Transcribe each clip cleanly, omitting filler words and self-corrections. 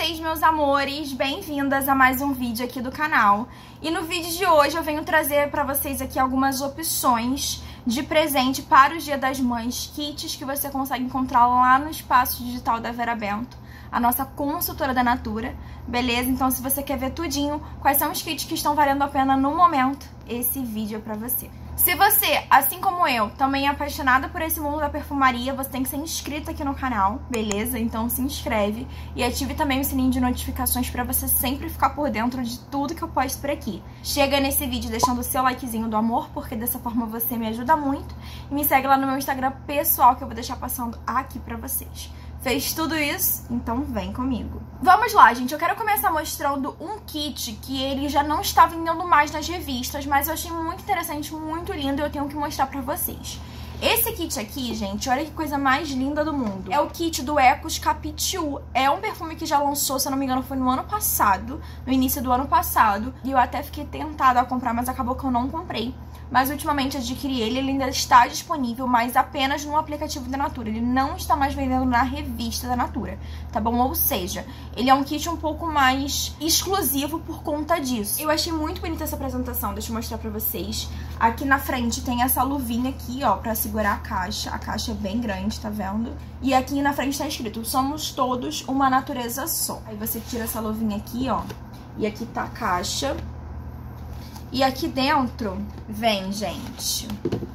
vocês, meus amores? Bem-vindas a mais um vídeo aqui do canal. E no vídeo de hoje eu venho trazer pra vocês aqui algumas opções de presente para o Dia das Mães, kits que você consegue encontrar lá no espaço digital da Vera Bento, a nossa consultora da Natura, beleza? Então se você quer ver tudinho, quais são os kits que estão valendo a pena no momento, esse vídeo é pra você. Se você, assim como eu, também é apaixonada por esse mundo da perfumaria, você tem que ser inscrita aqui no canal, beleza? Então se inscreve e ative também o sininho de notificações pra você sempre ficar por dentro de tudo que eu posto por aqui. Chega nesse vídeo deixando o seu likezinho do amor, porque dessa forma você me ajuda muito. E me segue lá no meu Instagram pessoal, que eu vou deixar passando aqui pra vocês. Fez tudo isso? Então vem comigo. Vamos lá, gente. Eu quero começar mostrando um kit que ele já não está vendendo mais nas revistas, mas eu achei muito interessante, muito lindo e eu tenho que mostrar pra vocês. Esse kit aqui, gente, olha que coisa mais linda do mundo. É o kit do Ecos Capitu. É um perfume que já lançou, se eu não me engano, foi no ano passado, no início do ano passado. E eu até fiquei tentada a comprar, mas acabou que eu não comprei. Mas ultimamente adquiri ele ainda está disponível, mas apenas no aplicativo da Natura. Ele não está mais vendendo na revista da Natura, tá bom? Ou seja, ele é um kit um pouco mais exclusivo por conta disso. Eu achei muito bonita essa apresentação, deixa eu mostrar pra vocês. Aqui na frente tem essa luvinha aqui, ó, pra segurar a caixa é bem grande, tá vendo? E aqui na frente tá escrito, somos todos uma natureza só. Aí você tira essa luvinha aqui, ó, e aqui tá a caixa. E aqui dentro vem, gente,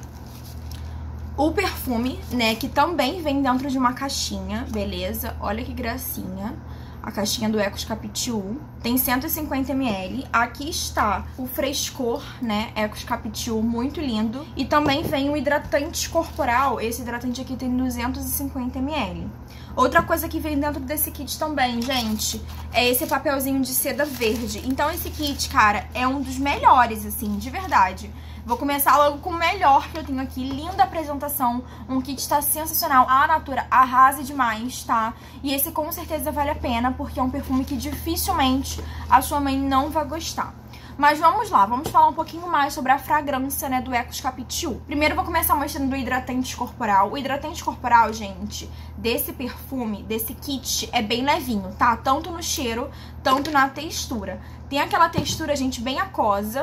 o perfume, né, que também vem dentro de uma caixinha, beleza? Olha que gracinha. A caixinha do Ecos Capitu tem 150 ml. Aqui está o frescor, né, Ecos Capitu, muito lindo. E também vem o hidratante corporal. Esse hidratante aqui tem 250 ml. Outra coisa que vem dentro desse kit também, gente, é esse papelzinho de seda verde. Então esse kit, cara, é um dos melhores, assim, de verdade. Vou começar logo com o melhor que eu tenho aqui. Linda apresentação. Um kit tá sensacional. A Natura arrasa demais, tá? E esse com certeza vale a pena, porque é um perfume que dificilmente a sua mãe não vai gostar. Mas vamos lá, vamos falar um pouquinho mais sobre a fragrância, né, do Ecos Capitu. Primeiro eu vou começar mostrando o hidratante corporal. O hidratante corporal, gente, desse perfume, desse kit, é bem levinho, tá? Tanto no cheiro, tanto na textura. Tem aquela textura, gente, bem aquosa,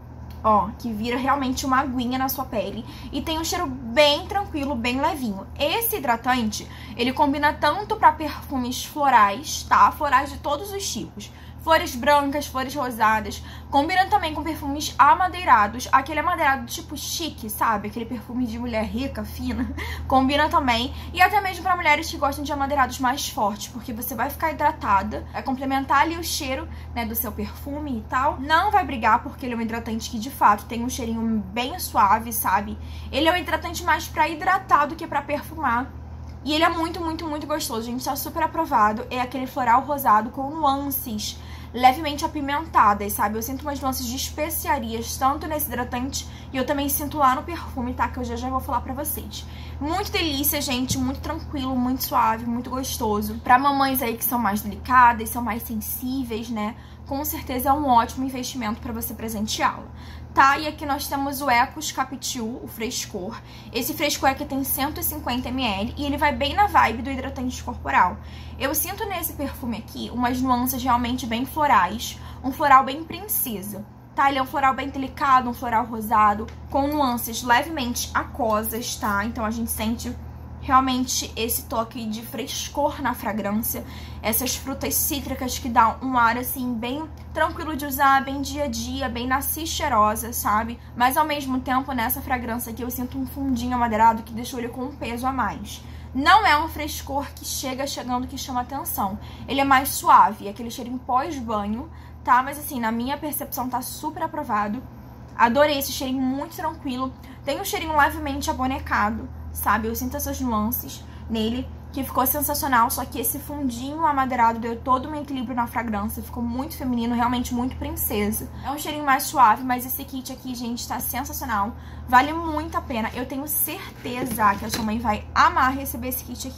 ó, que vira realmente uma aguinha na sua pele. E tem um cheiro bem tranquilo, bem levinho. Esse hidratante, ele combina tanto pra perfumes florais, tá? Florais de todos os tipos. Flores brancas, flores rosadas. Combina também com perfumes amadeirados. Aquele amadeirado tipo chique, sabe? Aquele perfume de mulher rica, fina. Combina também. E até mesmo para mulheres que gostam de amadeirados mais fortes. Porque você vai ficar hidratada. Vai complementar ali o cheiro, né, do seu perfume e tal. Não vai brigar, porque ele é um hidratante que de fato tem um cheirinho bem suave, sabe? Ele é um hidratante mais para hidratar do que para perfumar. E ele é muito, muito, muito gostoso, gente. Tá super aprovado. É aquele floral rosado com nuances levemente apimentadas, sabe? Eu sinto umas nuances de especiarias, tanto nesse hidratante, e eu também sinto lá no perfume, tá? Que eu já vou falar pra vocês. Muito delícia, gente, muito tranquilo, muito suave, muito gostoso. Pra mamães aí que são mais delicadas, são mais sensíveis, né? Com certeza é um ótimo investimento pra você presenteá-la. Tá, e aqui nós temos o Ecos Capitu, o frescor. Esse frescor aqui tem 150 ml e ele vai bem na vibe do hidratante corporal. Eu sinto nesse perfume aqui umas nuances realmente bem florais, um floral bem princesa. Tá, ele é um floral bem delicado, um floral rosado, com nuances levemente aquosas, tá? Então a gente sente realmente esse toque de frescor na fragrância, essas frutas cítricas que dão um ar assim bem tranquilo de usar, bem dia a dia, bem nasci cheirosa, sabe? Mas ao mesmo tempo nessa fragrância aqui eu sinto um fundinho amadeirado que deixa ele com um peso a mais. Não é um frescor que chegando que chama atenção, ele é mais suave, é aquele cheirinho pós-banho, tá? Mas assim, na minha percepção tá super aprovado. Adorei esse cheirinho muito tranquilo, tem um cheirinho levemente abonecado, sabe? Eu sinto essas nuances nele, que ficou sensacional, só que esse fundinho amadeirado deu todo um equilíbrio na fragrância, ficou muito feminino, realmente muito princesa. É um cheirinho mais suave, mas esse kit aqui, gente, tá sensacional, vale muito a pena. Eu tenho certeza que a sua mãe vai amar receber esse kit aqui,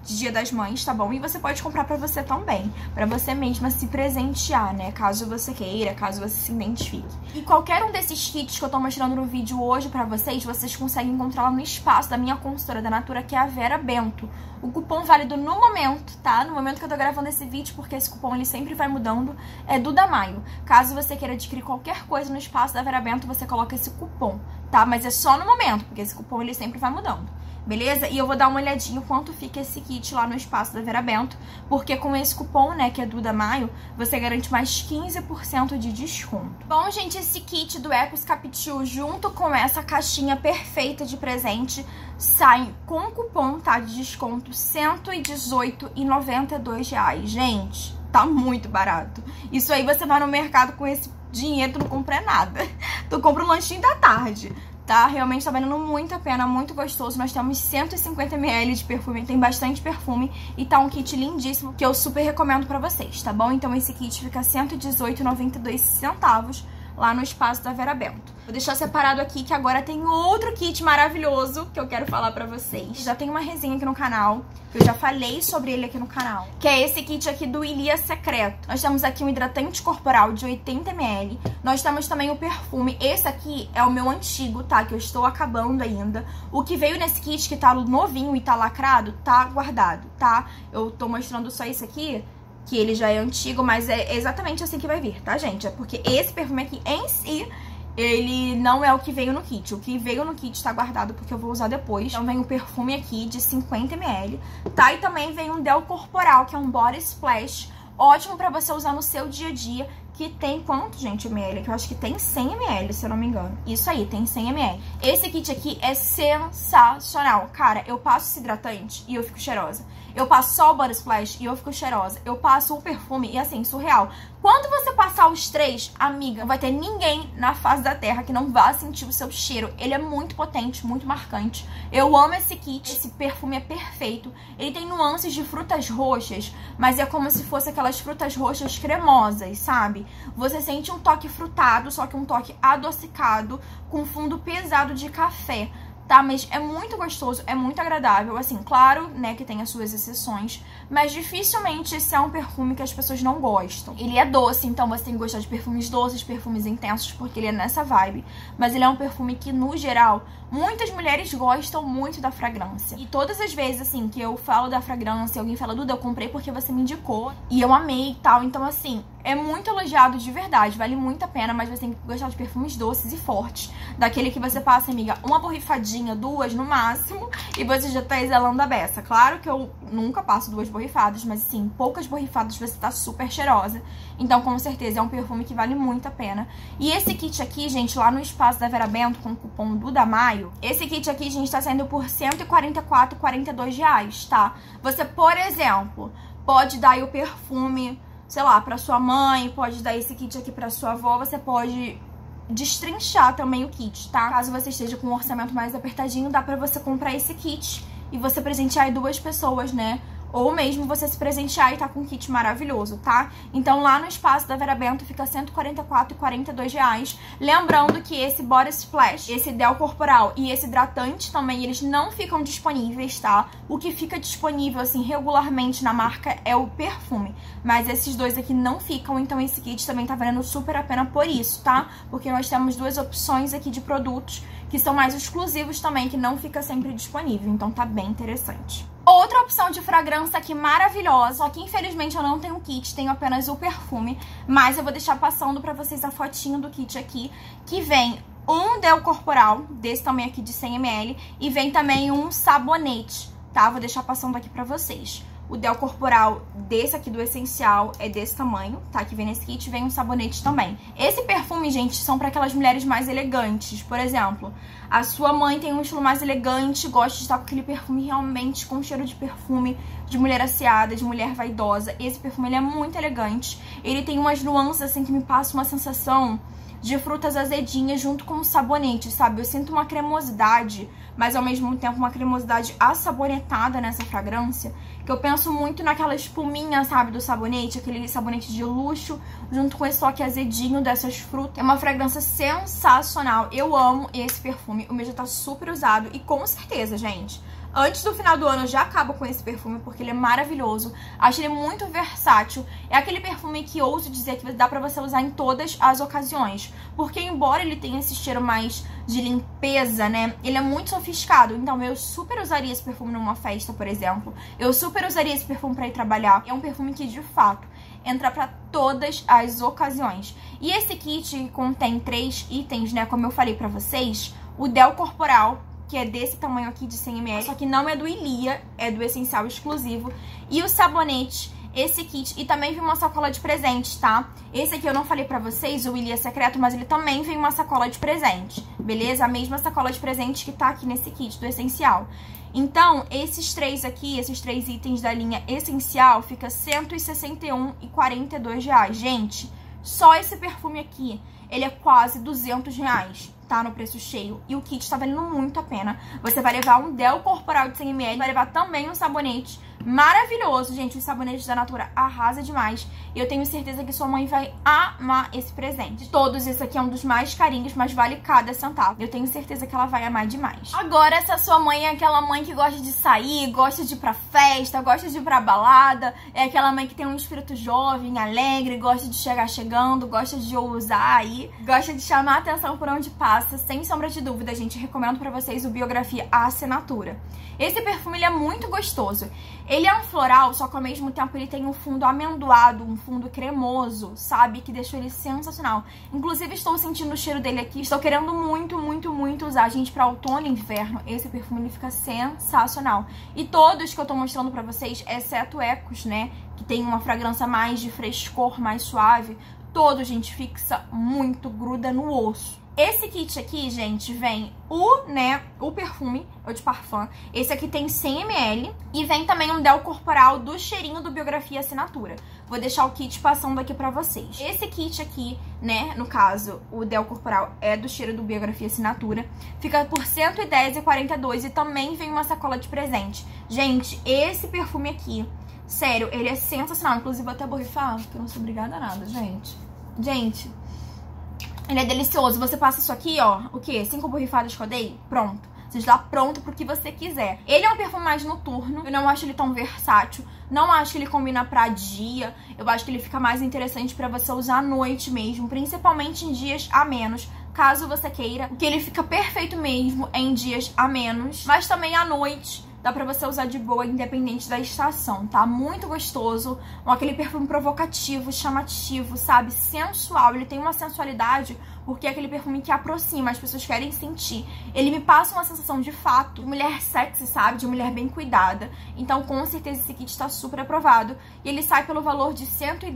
de Dia das Mães, tá bom? E você pode comprar pra você também, pra você mesma se presentear, né? Caso você queira, caso você se identifique. E qualquer um desses kits que eu tô mostrando no vídeo hoje pra vocês conseguem encontrar lá no espaço da minha consultora da Natura, que é a Vera Bento. O cupom válido no momento, tá? No momento que eu tô gravando esse vídeo, porque esse cupom ele sempre vai mudando, é Duda Maio. Caso você queira adquirir qualquer coisa no espaço da Vera Bento, você coloca esse cupom, tá? Mas é só no momento, porque esse cupom ele sempre vai mudando. Beleza? E eu vou dar uma olhadinha quanto fica esse kit lá no espaço da Vera Bento, porque com esse cupom, né, que é Duda Maio, você garante mais 15% de desconto. Bom, gente, esse kit do Ecos Capitu, junto com essa caixinha perfeita de presente, sai com cupom, tá, de desconto, R$ 118,92. Gente, tá muito barato. Isso aí você vai no mercado com esse dinheiro, tu não compra nada. Tu compra um lanchinho da tarde. Tá? Realmente tá valendo muito a pena, muito gostoso. Nós temos 150 ml de perfume, tem bastante perfume e tá um kit lindíssimo que eu super recomendo pra vocês, tá bom? Então esse kit fica R$ 118,92 lá no espaço da Vera Bento. Vou deixar separado aqui que agora tem outro kit maravilhoso que eu quero faar pra vocês. Já tem uma resenha aqui no canal, que eu já falei sobre ele aqui no canal, que é esse kit aqui do Ilia Secreto. Nós temos aqui um hidratante corporal de 80 ml. Nós temos também o perfume. Esse aqui é o meu antigo, tá? Que eu estou acabando ainda. O que veio nesse kit, que tá novinho e tá lacrado, tá guardado, tá? Eu tô mostrando só esse aqui, que ele já é antigo, mas é exatamente assim que vai vir, tá, gente? É porque esse perfume aqui em si, ele não é o que veio no kit. O que veio no kit tá guardado porque eu vou usar depois. Então vem um perfume aqui de 50 ml, tá? E também vem um Del Corporal, que é um Body Splash, ótimo pra você usar no seu dia a dia, que tem quanto, gente, ml? Que eu acho que tem 100 ml, se eu não me engano. Isso aí, tem 100 ml. Esse kit aqui é sensacional. Cara, eu passo esse hidratante e eu fico cheirosa. Eu passo só o Body Splash e eu fico cheirosa. Eu passo o perfume e, assim, surreal. Quando você passar os três, amiga, não vai ter ninguém na face da terra que não vá sentir o seu cheiro. Ele é muito potente, muito marcante. Eu amo esse kit. Esse perfume é perfeito. Ele tem nuances de frutas roxas, mas é como se fosse aquelas frutas roxas cremosas, sabe? Você sente um toque frutado, só que um toque adocicado, com fundo pesado de café. Tá, mas é muito gostoso, é muito agradável, assim, claro, né, que tem as suas exceções, mas dificilmente esse é um perfume que as pessoas não gostam. Ele é doce, então você tem que gostar de perfumes doces, perfumes intensos, porque ele é nessa vibe, mas ele é um perfume que, no geral, muitas mulheres gostam muito da fragrância. E todas as vezes, assim, que eu falo da fragrância, alguém fala, Duda, eu comprei porque você me indicou, e eu amei e tal, então, assim, é muito elogiado de verdade, vale muito a pena, mas você tem que gostar de perfumes doces e fortes, daquele que você passa, amiga, uma borrifadinha, duas no máximo, e você já tá exalando a beça. Claro que eu nunca passo duas borrifadas, mas assim, poucas borrifadas você tá super cheirosa. Então, com certeza, é um perfume que vale muito a pena. E esse kit aqui, gente, lá no espaço da Vera Bento, com o cupom Duda Maio, esse kit aqui, gente, tá saindo por R$ 144,42, tá? Você, por exemplo, pode dar aí o perfume, sei lá, pra sua mãe, pode dar esse kit aqui pra sua avó, você pode destrinchar também o kit, tá? Caso você esteja com um orçamento mais apertadinho, dá pra você comprar esse kit e você presentear aí duas pessoas, né? Ou mesmo você se presentear e tá com um kit maravilhoso, tá? Então lá no espaço da Vera Bento fica R$ 144,42. Lembrando que esse Body Splash, esse Del Corporal e esse hidratante também, eles não ficam disponíveis, tá? O que fica disponível, assim, regularmente na marca é o perfume. Mas esses dois aqui não ficam, então esse kit também tá valendo super a pena por isso, tá? Porque nós temos duas opções aqui de produtos que são mais exclusivos também, que não fica sempre disponível. Então tá bem interessante. Outra opção de fragrância aqui maravilhosa, só que infelizmente eu não tenho kit, tenho apenas o perfume, mas eu vou deixar passando pra vocês a fotinho do kit aqui, que vem um Del Corporal, desse também aqui de 100 ml, e vem também um sabonete, tá? Vou deixar passando aqui pra vocês. O Del Corporal desse aqui do Essencial é desse tamanho, tá? Que vem nesse kit, vem um sabonete também. Esse perfume, gente, são pra aquelas mulheres mais elegantes. Por exemplo, a sua mãe tem um estilo mais elegante, gosta de estar com aquele perfume realmente com cheiro de perfume de mulher asseada, de mulher vaidosa. Esse perfume, ele é muito elegante. Ele tem umas nuances, assim, que me passam uma sensação de frutas azedinhas junto com o sabonete, sabe? Eu sinto uma cremosidade, mas ao mesmo tempo uma cremosidade assabonetada nessa fragrância, que eu penso muito naquela espuminha, sabe, do sabonete, aquele sabonete de luxo, junto com esse toque azedinho dessas frutas. É uma fragrância sensacional, eu amo esse perfume, o meu já tá super usado e com certeza, gente, Antes do final do ano eu já acabo com esse perfume porque ele é maravilhoso. Acho ele muito versátil. É aquele perfume que ouso dizer que dá pra você usar em todas as ocasiões. Porque embora ele tenha esse cheiro mais de limpeza, né, ele é muito sofisticado. Então eu super usaria esse perfume numa festa, por exemplo. Eu super usaria esse perfume pra ir trabalhar. É um perfume que, de fato, entra pra todas as ocasiões. E esse kit contém 3 itens, né, como eu falei pra vocês. O Del Corporal, que é desse tamanho aqui de 100 ml, só que não é do Ilia, é do Essencial exclusivo. E o sabonete, esse kit, e também vem uma sacola de presente, tá? Esse aqui eu não falei pra vocês, o Ilia Secreto, mas ele também vem uma sacola de presente, beleza? A mesma sacola de presente que tá aqui nesse kit do Essencial. Então, esses 3 aqui, esses 3 itens da linha Essencial, fica R$ 161,42. Gente, só esse perfume aqui, ele é quase R$200, tá? No preço cheio. E o kit tá valendo muito a pena. Você vai levar um Del Corporal de 100 ml, vai levar também um sabonete maravilhoso. Gente, os sabonetes da Natura arrasa demais. E eu tenho certeza que sua mãe vai amar esse presente. De todos, esse aqui é um dos mais carinhos, mas vale cada centavo. Eu tenho certeza que ela vai amar demais. Agora, essa sua mãe é aquela mãe que gosta de sair, gosta de ir pra festa, gosta de ir pra balada, é aquela mãe que tem um espírito jovem, alegre, gosta de chegar chegando, gosta de ousar aí, gosta de chamar a atenção por onde passa, sem sombra de dúvida, gente. Recomendo pra vocês o Biografia Assinatura. Esse perfume, ele é muito gostoso. Ele é um floral, só que ao mesmo tempo ele tem um fundo amendoado, um fundo cremoso, sabe? Que deixou ele sensacional. Inclusive, estou sentindo o cheiro dele aqui. Estou querendo muito, muito, muito usar, gente, pra outono e inverno. Esse perfume, ele fica sensacional. E todos que eu tô mostrando pra vocês, exceto Ecos, né? Que tem uma fragrância mais de frescor, mais suave. Todos, gente, fixa muito, gruda no osso. Esse kit aqui, gente, vem o perfume, o de parfum. Esse aqui tem 100 ml e vem também um Del Corporal do cheirinho do Biografia Assinatura. Vou deixar o kit passando aqui pra vocês. Esse kit aqui, né, no caso, o Del Corporal é do cheiro do Biografia Assinatura. Fica por R$ 110,42 e também vem uma sacola de presente. Gente, esse perfume aqui, sério, ele é sensacional. Inclusive, vou até borrifar, porque eu não sou obrigada a nada, gente. Gente, ele é delicioso. Você passa isso aqui, ó, o quê? 5 borrifadas que eu dei? Pronto. Você está pronto pro que você quiser. Ele é um perfume mais noturno. Eu não acho ele tão versátil. Não acho que ele combina pra dia. Eu acho que ele fica mais interessante pra você usar à noite mesmo. Principalmente em dias a menos, caso você queira. O que ele fica perfeito mesmo é em dias a menos. Mas também à noite dá pra você usar de boa, independente da estação, tá? Muito gostoso. Aquele perfume provocativo, chamativo, sabe? Sensual. Ele tem uma sensualidade porque é aquele perfume que aproxima, as pessoas querem sentir. Ele me passa uma sensação de fato de mulher sexy, sabe? De mulher bem cuidada. Então, com certeza, esse kit tá super aprovado. E ele sai pelo valor de R$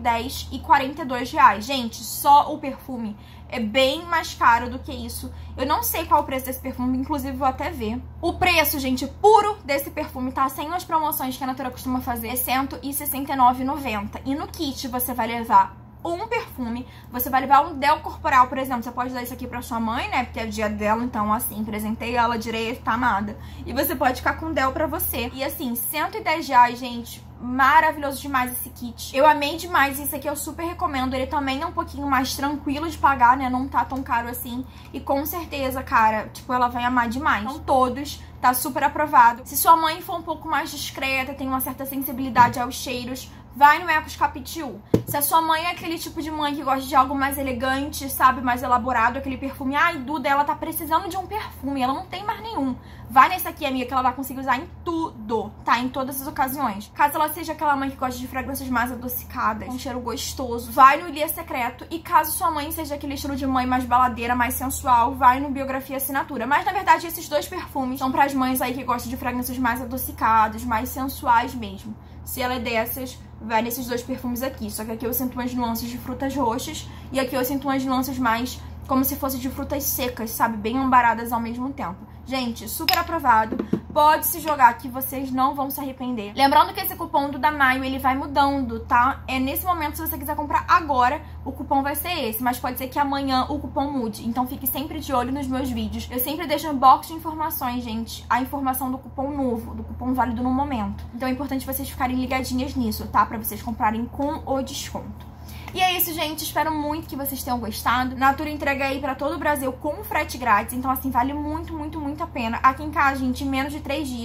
110,42. Gente, só o perfume é bem mais caro do que isso. Eu não sei qual é o preço desse perfume, inclusive vou até ver. O preço, gente, puro desse perfume, tá? Sem as promoções que a Natura costuma fazer, é R$ 169,90. E no kit você vai levar um perfume, você vai levar um Del Corporal, por exemplo. Você pode dar isso aqui pra sua mãe, né? Porque é o dia dela, então, assim, presentei ela direito, tá amada. E você pode ficar com o Del pra você. E, assim, R$110, gente, maravilhoso demais esse kit. Eu amei demais, esse aqui eu super recomendo. Ele também é um pouquinho mais tranquilo de pagar, né? Não tá tão caro assim. E com certeza, cara, tipo, ela vai amar demais. Então, todos, tá super aprovado. Se sua mãe for um pouco mais discreta, tem uma certa sensibilidade aos cheiros, vai no Ecos Capitil. Se a sua mãe é aquele tipo de mãe que gosta de algo mais elegante, sabe, mais elaborado, aquele perfume, ai, Duda, ela tá precisando de um perfume, ela não tem mais nenhum. Vai nesse aqui, amiga, que ela vai conseguir usar em tudo, tá? Em todas as ocasiões. Caso ela seja aquela mãe que gosta de fragrâncias mais adocicadas, com um cheiro gostoso, vai no Ilia Secreto. E caso sua mãe seja aquele estilo de mãe mais baladeira, mais sensual, vai no Biografia Assinatura. Mas, na verdade, esses dois perfumes são pras mães aí que gostam de fragrâncias mais adocicadas, mais sensuais mesmo. Se ela é dessas, vai nesses dois perfumes aqui. Só que aqui eu sinto umas nuances de frutas roxas e aqui eu sinto umas nuances mais como se fosse de frutas secas, sabe? Bem ambaradas ao mesmo tempo. Gente, super aprovado. Pode se jogar que vocês não vão se arrepender. Lembrando que esse cupom do da Maio, ele vai mudando, tá? É nesse momento, se você quiser comprar agora, o cupom vai ser esse. Mas pode ser que amanhã o cupom mude. Então fique sempre de olho nos meus vídeos. Eu sempre deixo no box de informações, gente, a informação do cupom novo, do cupom válido no momento. Então é importante vocês ficarem ligadinhas nisso, tá? Pra vocês comprarem com o desconto. E é isso, gente. Espero muito que vocês tenham gostado. Natura entrega aí pra todo o Brasil com frete grátis. Então, assim, vale muito, muito, muito a pena. Aqui em casa, gente, em menos de 3 dias,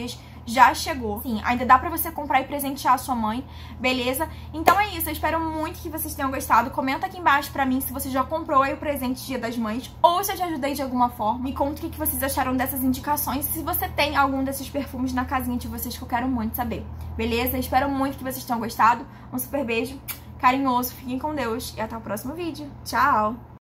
já chegou. Sim, ainda dá pra você comprar e presentear a sua mãe, beleza? Então é isso, eu espero muito que vocês tenham gostado. Comenta aqui embaixo pra mim se você já comprou aí o presente de Dia das Mães ou se eu te ajudei de alguma forma. Me conta o que vocês acharam dessas indicações, se você tem algum desses perfumes na casinha de vocês, que eu quero muito saber, beleza? Eu espero muito que vocês tenham gostado. Um super beijo carinhoso, fiquem com Deus e até o próximo vídeo. Tchau!